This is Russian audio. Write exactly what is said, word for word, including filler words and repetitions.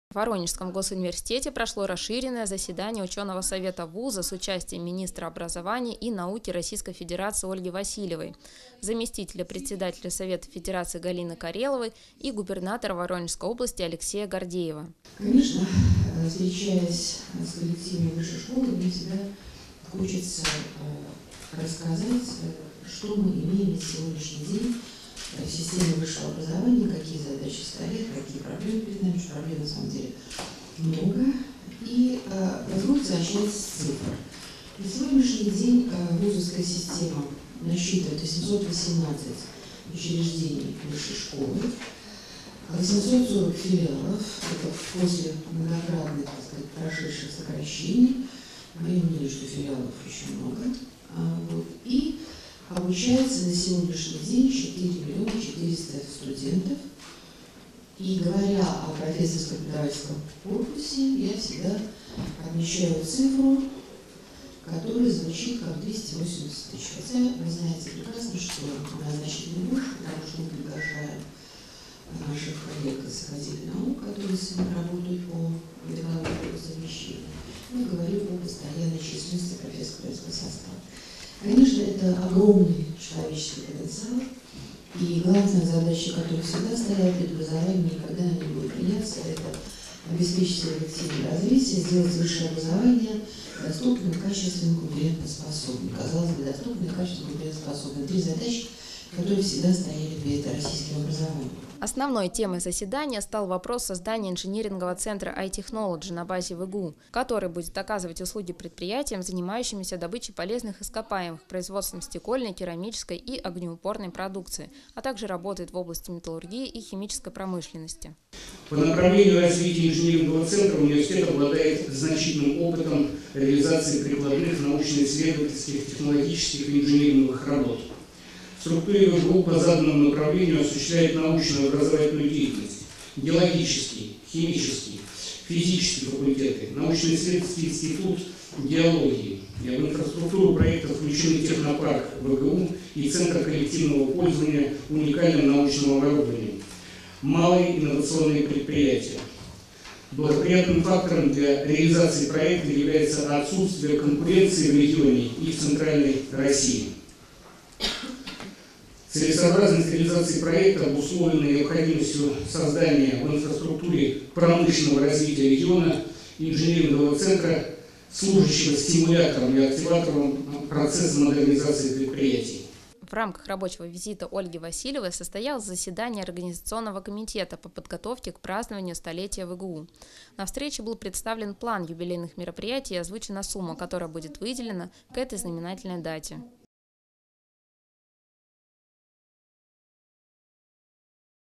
В Воронежском госуниверситете прошло расширенное заседание ученого совета вуза с участием министра образования и науки Российской Федерации Ольги Васильевой, заместителя председателя Совета Федерации Галины Кареловой и губернатора Воронежской области Алексея Гордеева. Конечно, встречаясь с коллективами высшей школы, мне всегда хочется рассказать, что мы имеем на сегодняшний день в системе высшего образования, какие задачи стоят, какие проблемы перед нами, что проблем на самом деле много. И позвольте начать с цифр. На сегодняшний день вузовская система насчитывает восемьсот восемнадцать учреждений высшей школы, восемьсот сорок филиалов, это после многократных, так сказать, прошедших сокращений. Мое мнение, что филиалов очень много. Вот. И обучается на сегодняшний день четыре миллиона четыреста студентов. И говоря о профессорско-преподавательском корпусе, я всегда отмечаю цифру, которая звучит как двести восемьдесят тысяч. Хотя вы знаете прекрасно, что она значительно больше, потому что мы приглашаем наших коллег из Академии наук, которые сегодня работают по методологии совмещения. Я говорю о постоянной численности профессорского состава. Конечно, это огромный человеческий потенциал, и главная задача, которая всегда стоят перед образованием, никогда не будет меняться, это обеспечить эффективное развитие, сделать высшее образование доступным, качественным, конкурентоспособным. Казалось бы, доступным, качественным, конкурентоспособным. Три задачи, которые всегда стояли перед российским образованием. Основной темой заседания стал вопрос создания инжинирингового центра iTechnology на базе ВГУ, который будет оказывать услуги предприятиям, занимающимся добычей полезных ископаемых, производством стекольной, керамической и огнеупорной продукции, а также работает в области металлургии и химической промышленности. По направлению развития инжинирингового центра университет обладает значительным опытом реализации прикладных научно-исследовательских, технологических и инжиниринговых работ. В структуре ВГУ по заданному направлению осуществляет научную образовательную деятельность, геологический, химический, физический факультеты, научно-исследовательский институт геологии. В инфраструктуру проекта включены технопарк ВГУ и Центр коллективного пользования уникальным научным оборудованием, малые инновационные предприятия. Благоприятным фактором для реализации проекта является отсутствие конкуренции в регионе и в Центральной России. Целесообразность реализации проекта обусловлена необходимостью создания в инфраструктуре промышленного развития региона инжинирингового центра, служащего стимулятором и активатором процесса модернизации предприятий. В рамках рабочего визита Ольги Васильевой состоялось заседание Организационного комитета по подготовке к празднованию столетия ВГУ. На встрече был представлен план юбилейных мероприятий и озвучена сумма, которая будет выделена к этой знаменательной дате.